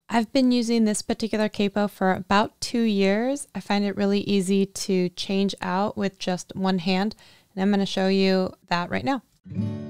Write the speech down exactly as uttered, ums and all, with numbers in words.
I've been using this particular capo for about two years. I find it really easy to change out with just one hand, and I'm going to show you that right now.